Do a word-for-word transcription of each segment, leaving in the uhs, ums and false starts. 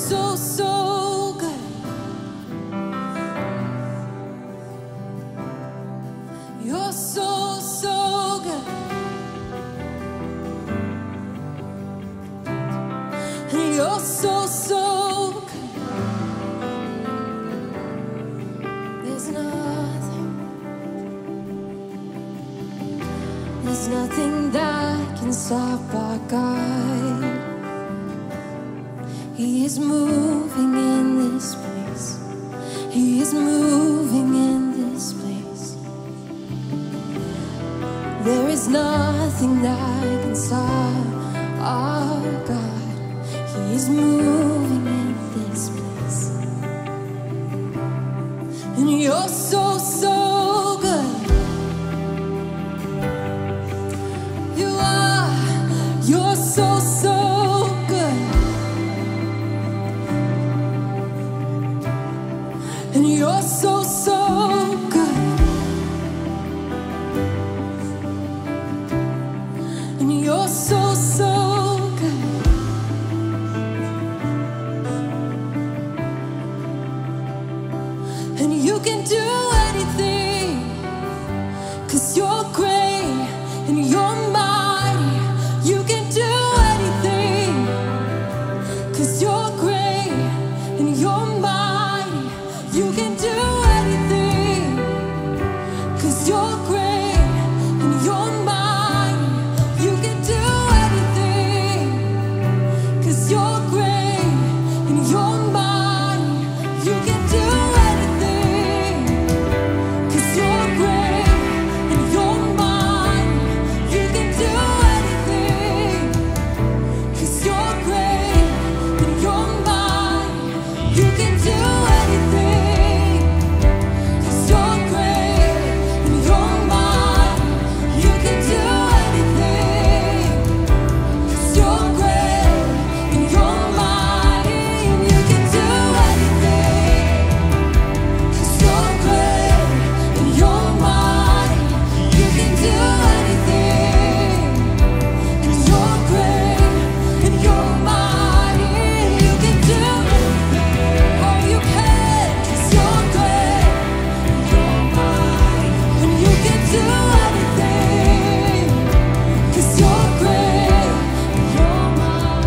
so, so good. You're so, so good. And you're so, so good. There's nothing, there's nothing that can stop our God. He is moving in this place. He is moving in this place. There is nothing that can stop our God. He is moving in this place. And you're so, so good. You are, you're so, so good. And you're so, so good. And you're so, so good. And you can do anything, 'cause you're great and you're mighty. You can do anything, 'cause you're great and you're mighty. You can do anything, 'cause you're great and you're mighty. You can do anything, 'cause you're great and you're mighty. You can do anything, 'cause you're great and you're mighty. You can do anything, 'cause you're great and you're mighty. You can do anything, 'cause you're great and you're mighty. You can do anything, 'cause you're great and you're mighty. You can do anything, 'cause you're great and you're mighty. You can do anything, 'cause you're great and you're mighty. You can do anything, oh you can, 'cause you're great and you're mighty. And you can do anything, 'cause you're great and you're mighty.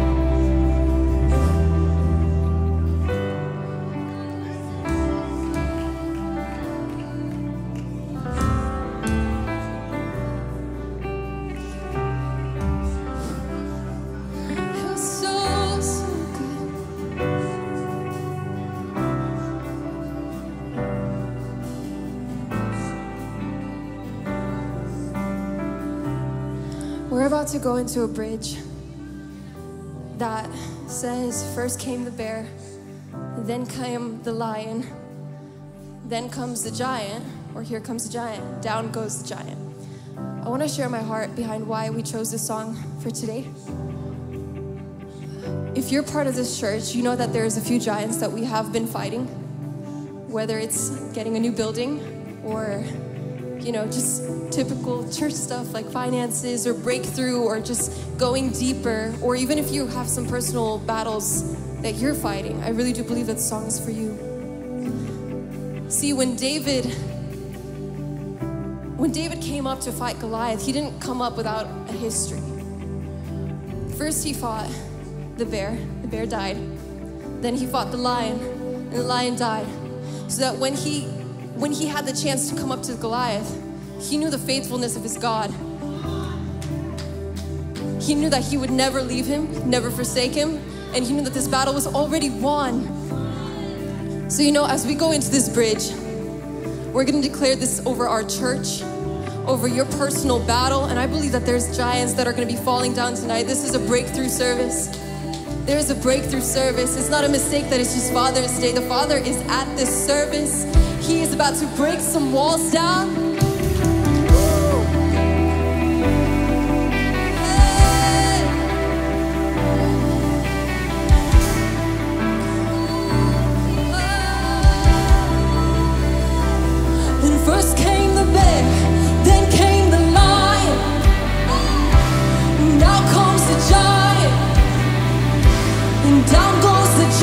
You're so, so good. We're about to go into a bridge that says, first came the bear, then came the lion, then comes the giant, or here comes the giant, down goes the giant. I want to share my heart behind why we chose this song for today. If you're part of this church, you know that there's a few giants that we have been fighting, whether it's getting a new building or, you know, just typical church stuff like finances or breakthrough or just going deeper, or even if you have some personal battles that you're fighting, I really do believe that song is for you. See, when David, when David came up to fight Goliath, he didn't come up without a history. First he fought the bear, the bear died. Then he fought the lion, and the lion died. So that when he, when he had the chance to come up to Goliath, he knew the faithfulness of his God. He knew that he would never leave him, never forsake him, and he knew that this battle was already won. So you know, as we go into this bridge, we're gonna declare this over our church, over your personal battle, and I believe that there's giants that are gonna be falling down tonight. This is a breakthrough service. There is a breakthrough service. It's not a mistake that it's just Father's Day. The Father is at this service. He is about to break some walls down. First came the bear, then came the lion. Now comes the giant, and down goes the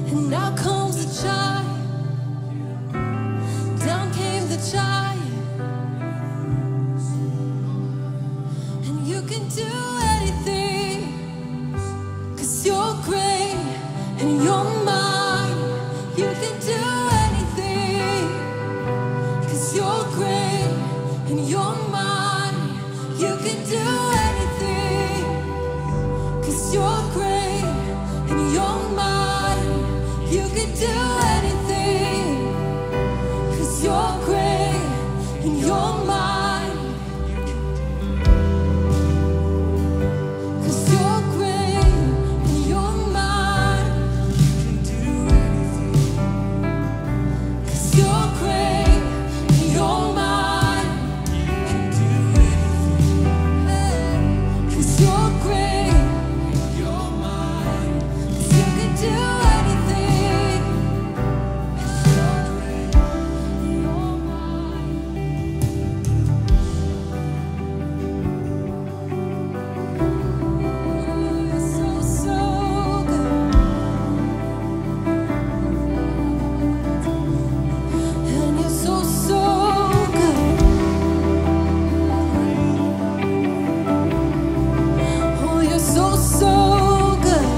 And now comes the child. Down came the child. And you can do anything, 'cause you're great and you're mine. You can do anything, 'cause you're great and you're mine. You can do anything, 'cause you're great and you're mine. You can do anything, 'cause you're great and you're mine. 'Cause you're great and you're mine. 'Cause you're great and you're mine. 'Cause you're great and you're mine. 'Cause you can do anything. 'Cause you're great and you're mine. You're so, so good. And you're so, so good. Oh, you're so, so good.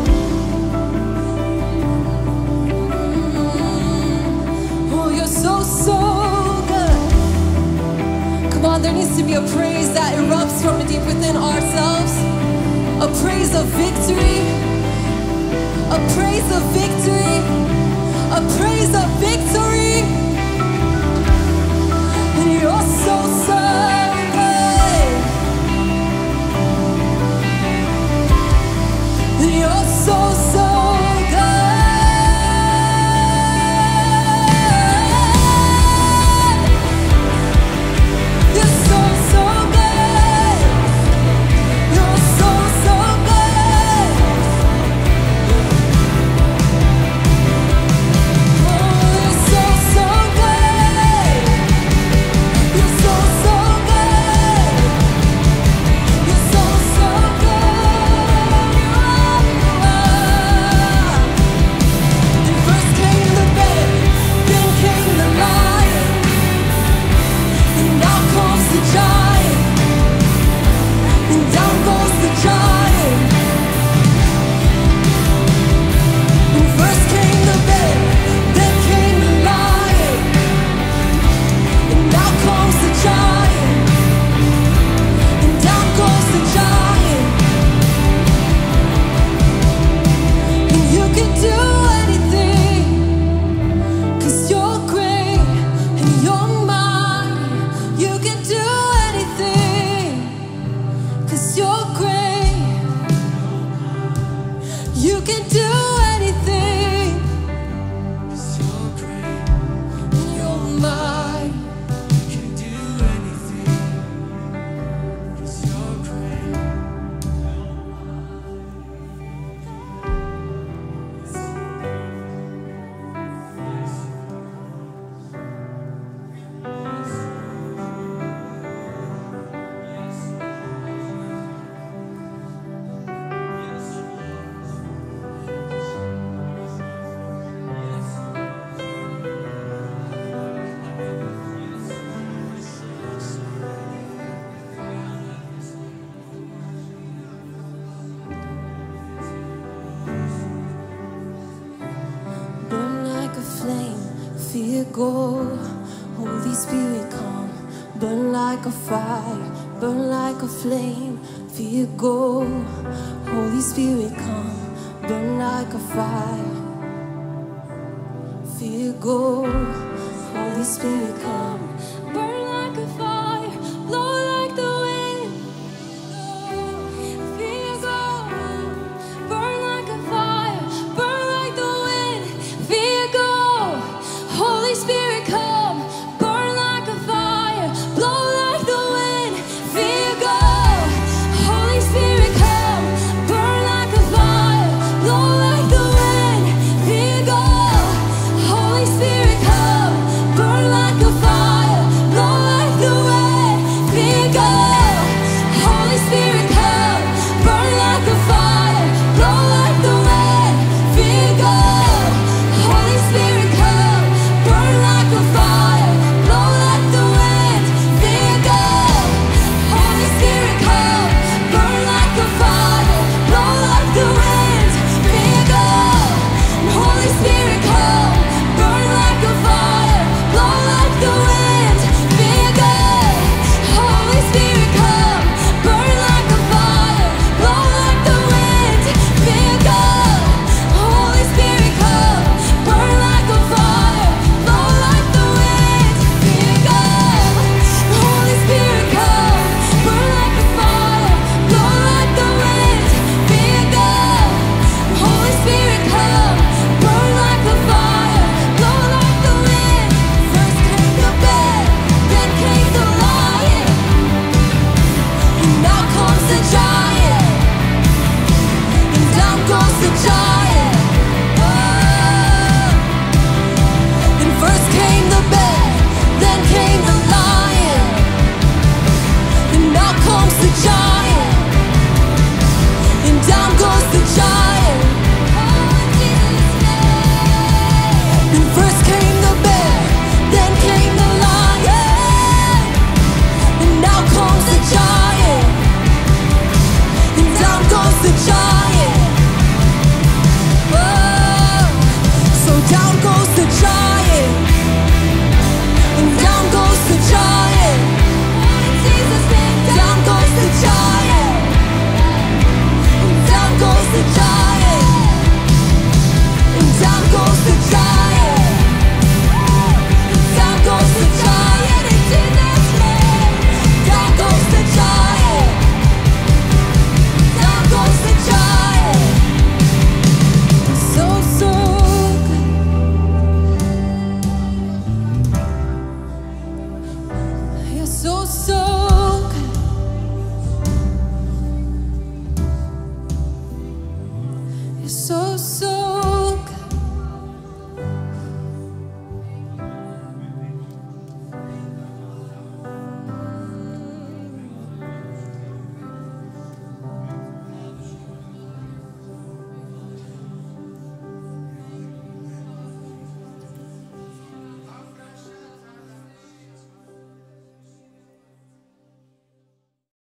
Mm. Oh, you're so, so good. Come on, there needs to be a praise that erupts from deep within ourselves. A praise of victory. A praise of victory. A praise of victory. And you're so, so good. And you're so, so good. You're so, so good. You're so, so good. Oh, you're so, so good. You're so, so good. You're so, so good. You are, you are. And first came the bear, then came the lion, and now comes the giant, and down goes the giant. And first came the bear, then came the lion, and now comes the giant, and down goes the giant. And you can do anything, 'cause you're great and you're mine. You can do anything, 'cause you're great. You can do anything, 'cause you're great and you're mine. You can do anything, 'cause you're great. Burn like a flame, fear go. Holy Spirit come. Burn like a fire, burn like a flame, fear go. Holy Spirit come. Burn like a fire, fear go. Holy Spirit come.